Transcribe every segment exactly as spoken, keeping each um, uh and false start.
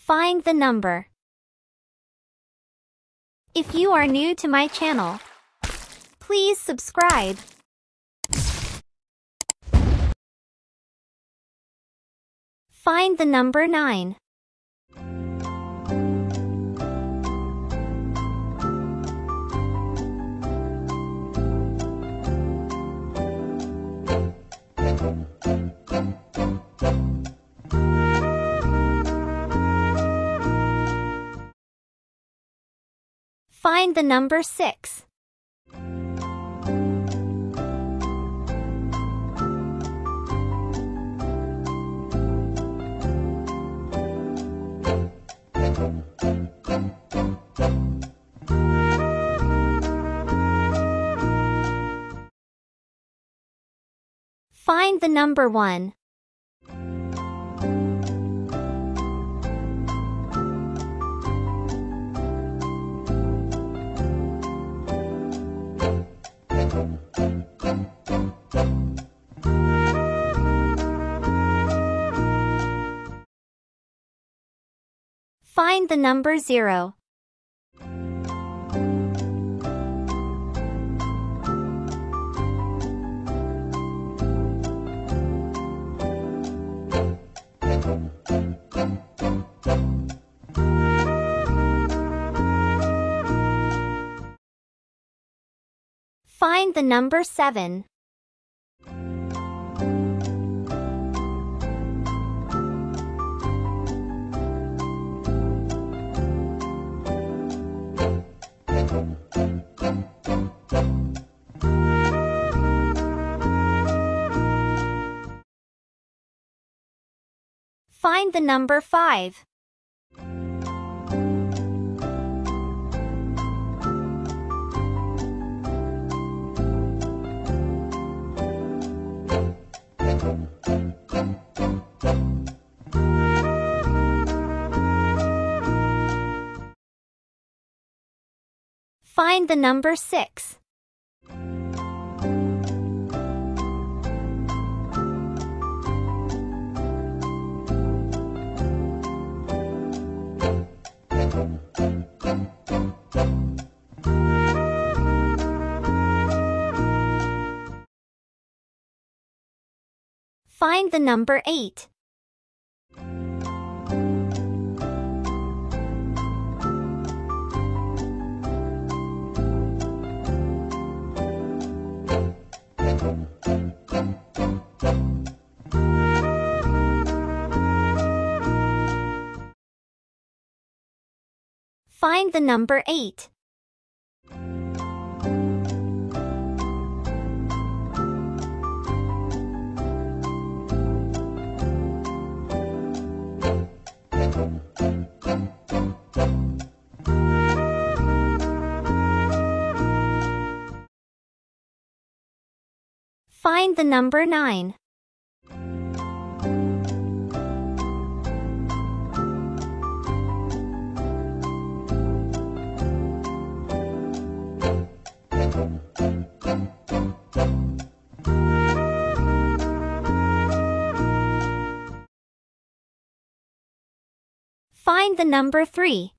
Find the number. If you are new to my channel, please subscribe. Find the number nine. Find the number six. Find the number one. Find the number zero. Find the number seven. Find the number five. Find the number six. Find the number eight. Find the number eight. Find the number nine. Find the number three.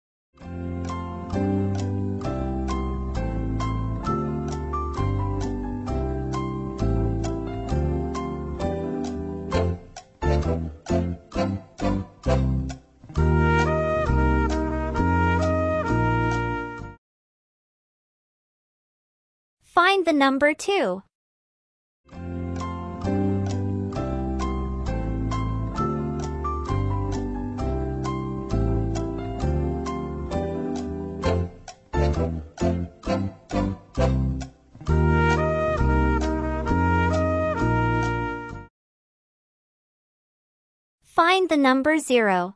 Find the number two. Find the number zero.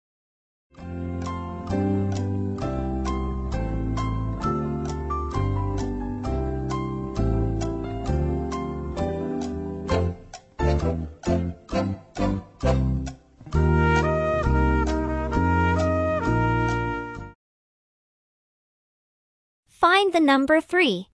Find the number three.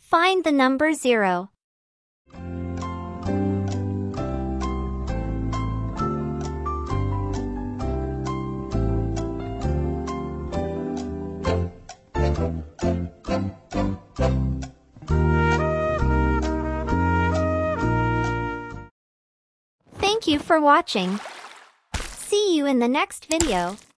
Find the number zero. Thank you for watching. See you in the next video.